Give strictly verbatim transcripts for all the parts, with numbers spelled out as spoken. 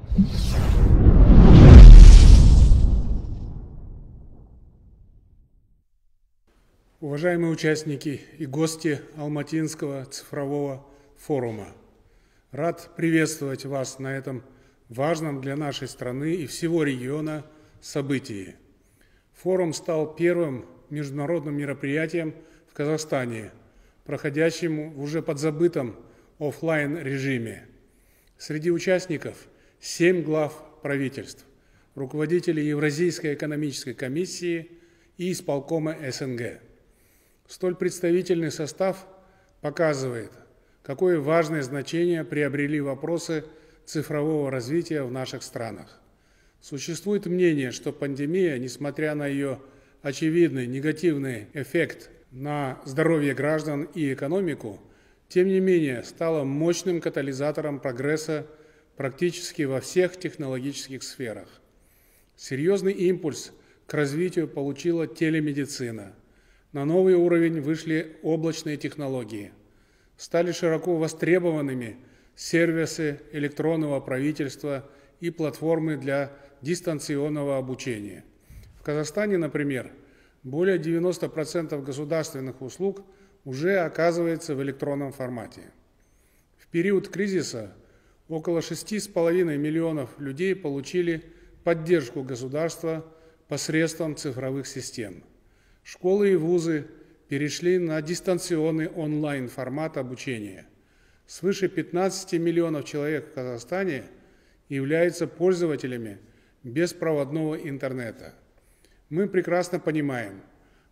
Уважаемые участники и гости Алматинского цифрового форума, рад приветствовать вас на этом важном для нашей страны и всего региона событии. Форум стал первым международным мероприятием в Казахстане, проходящим в уже подзабытом офлайн-режиме. Среди участников семь глав правительств, руководители Евразийской экономической комиссии и исполкома СНГ. Столь представительный состав показывает, какое важное значение приобрели вопросы цифрового развития в наших странах. Существует мнение, что пандемия, несмотря на ее очевидный негативный эффект на здоровье граждан и экономику, тем не менее стала мощным катализатором прогресса практически во всех технологических сферах. Серьезный импульс к развитию получила телемедицина. На новый уровень вышли облачные технологии. Стали широко востребованными сервисы электронного правительства и платформы для дистанционного обучения. В Казахстане, например, более девяноста процентов государственных услуг уже оказывается в электронном формате. В период кризиса около шести с половиной миллионов людей получили поддержку государства посредством цифровых систем. Школы и вузы перешли на дистанционный онлайн-формат обучения. Свыше пятнадцати миллионов человек в Казахстане являются пользователями беспроводного интернета. Мы прекрасно понимаем,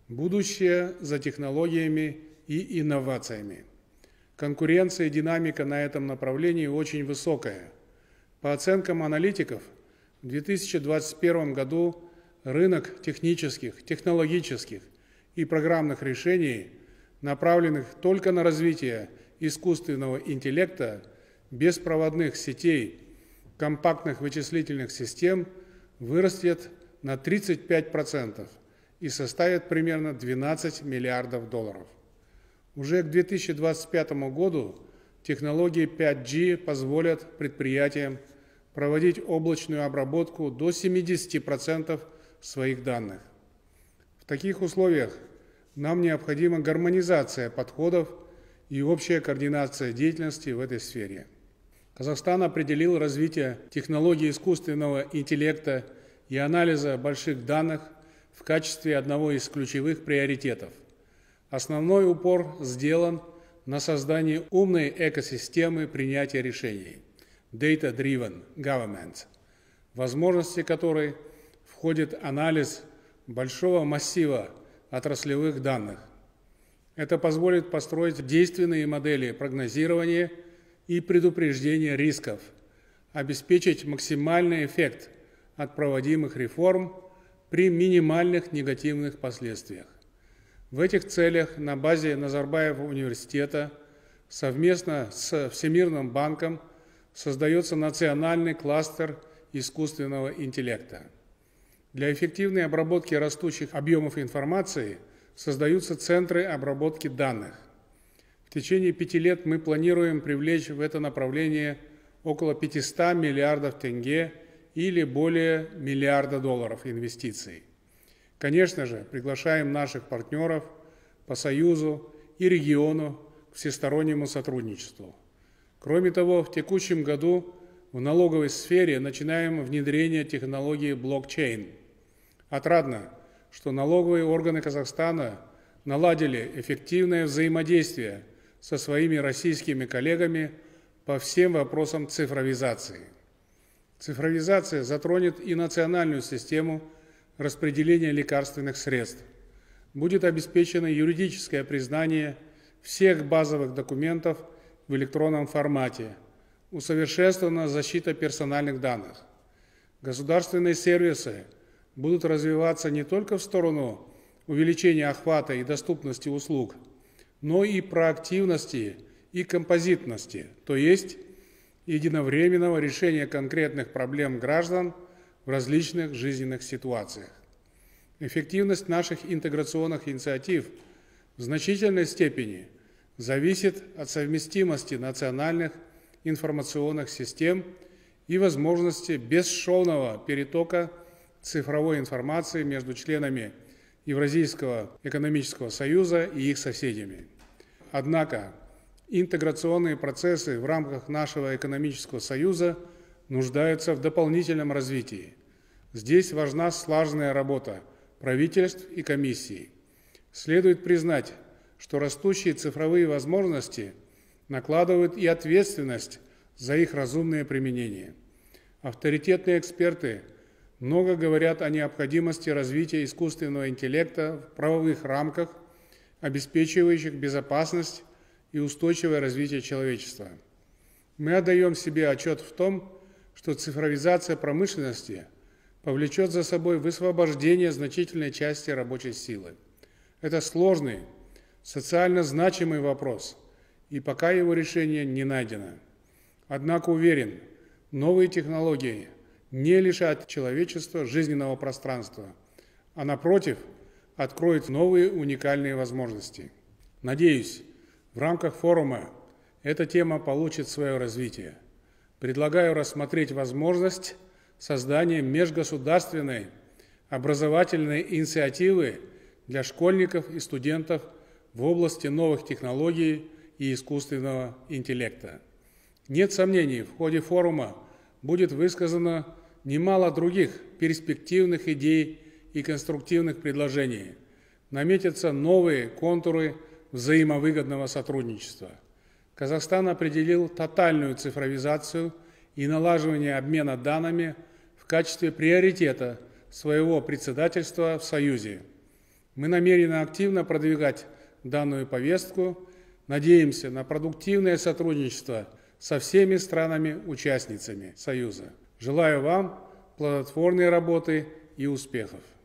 будущее за технологиями и инновациями. Конкуренция и динамика на этом направлении очень высокая. По оценкам аналитиков, в две тысячи двадцать первом году рынок технических, технологических и программных решений, направленных только на развитие искусственного интеллекта, беспроводных сетей, компактных вычислительных систем, вырастет на тридцать пять процентов и составит примерно двенадцать миллиардов долларов. Уже к две тысячи двадцать пятому году технологии пять джи позволят предприятиям проводить облачную обработку до семидесяти процентов своих данных. В таких условиях нам необходима гармонизация подходов и общая координация деятельности в этой сфере. Казахстан определил развитие технологий искусственного интеллекта и анализа больших данных в качестве одного из ключевых приоритетов. Основной упор сделан на создании умной экосистемы принятия решений – Data-Driven Government, возможности которой входит анализ большого массива отраслевых данных. Это позволит построить действенные модели прогнозирования и предупреждения рисков, обеспечить максимальный эффект от проводимых реформ при минимальных негативных последствиях. В этих целях на базе Назарбаева университета совместно с Всемирным банком создается национальный кластер искусственного интеллекта. Для эффективной обработки растущих объемов информации создаются центры обработки данных. В течение пяти лет мы планируем привлечь в это направление около пятисот миллиардов тенге или более миллиарда долларов инвестиций. Конечно же, приглашаем наших партнеров по Союзу и региону к всестороннему сотрудничеству. Кроме того, в текущем году в налоговой сфере начинаем внедрение технологии блокчейн. Отрадно, что налоговые органы Казахстана наладили эффективное взаимодействие со своими российскими коллегами по всем вопросам цифровизации. Цифровизация затронет и национальную систему распределения лекарственных средств. Будет обеспечено юридическое признание всех базовых документов в электронном формате, усовершенствована защита персональных данных. Государственные сервисы будут развиваться не только в сторону увеличения охвата и доступности услуг, но и проактивности и композитности, то есть единовременного решения конкретных проблем граждан в различных жизненных ситуациях. Эффективность наших интеграционных инициатив в значительной степени зависит от совместимости национальных информационных систем и возможности бесшовного перетока цифровой информации между членами Евразийского экономического союза и их соседями. Однако интеграционные процессы в рамках нашего экономического союза нуждаются в дополнительном развитии. Здесь важна слаженная работа правительств и комиссий. Следует признать, что растущие цифровые возможности накладывают и ответственность за их разумное применение. Авторитетные эксперты много говорят о необходимости развития искусственного интеллекта в правовых рамках, обеспечивающих безопасность и устойчивое развитие человечества. Мы отдаем себе отчет в том, что цифровизация промышленности повлечет за собой высвобождение значительной части рабочей силы. Это сложный, социально значимый вопрос, и пока его решение не найдено. Однако уверен, новые технологии не лишат человечества жизненного пространства, а напротив, откроют новые уникальные возможности. Надеюсь, в рамках форума эта тема получит свое развитие. Предлагаю рассмотреть возможность создания межгосударственной образовательной инициативы для школьников и студентов в области новых технологий и искусственного интеллекта. Нет сомнений, в ходе форума будет высказано немало других перспективных идей и конструктивных предложений. Наметятся новые контуры взаимовыгодного сотрудничества. Казахстан определил тотальную цифровизацию и налаживание обмена данными в качестве приоритета своего председательства в Союзе. Мы намерены активно продвигать данную повестку, надеемся на продуктивное сотрудничество со всеми странами-участницами Союза. Желаю вам плодотворной работы и успехов.